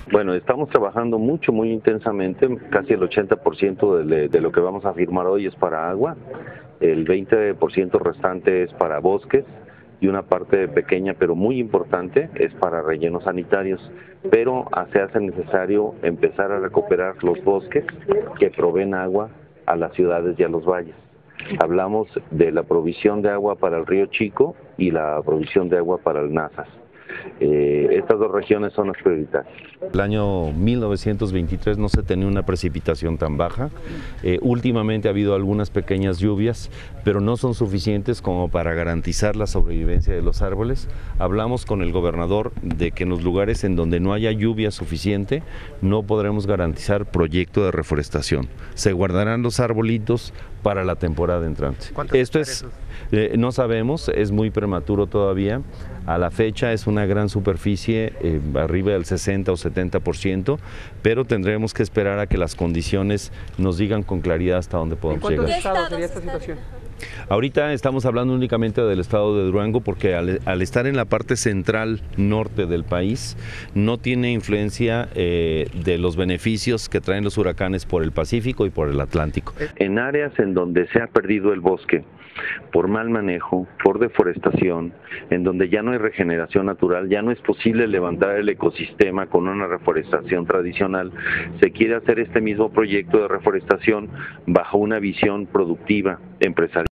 Bueno, estamos trabajando muy intensamente, casi el 80% de lo que vamos a firmar hoy es para agua, el 20% restante es para bosques y una parte pequeña pero muy importante es para rellenos sanitarios, pero se hace necesario empezar a recuperar los bosques que proveen agua a las ciudades y a los valles. Hablamos de la provisión de agua para el Río Chico y la provisión de agua para el Nazas. Estas dos regiones son las prioritarias. El año 1923 no se tenía una precipitación tan baja. Últimamente ha habido algunas pequeñas lluvias, pero no son suficientes como para garantizar la sobrevivencia de los árboles. Hablamos con el gobernador de que en los lugares en donde no haya lluvia suficiente no podremos garantizar proyecto de reforestación. Se guardarán los arbolitos para la temporada entrante. Esto es, no sabemos, es muy prematuro todavía. A la fecha es una gran superficie, arriba del 60 o 70%, pero tendremos que esperar a que las condiciones nos digan con claridad hasta dónde podemos llegar. ¿En cuántos estados sería esta situación? Ahorita estamos hablando únicamente del estado de Durango porque al estar en la parte central norte del país no tiene influencia de los beneficios que traen los huracanes por el Pacífico y por el Atlántico. En áreas en donde se ha perdido el bosque por mal manejo, por deforestación, en donde ya no hay regeneración natural, ya no es posible levantar el ecosistema con una reforestación tradicional, se quiere hacer este mismo proyecto de reforestación bajo una visión productiva, empresarial.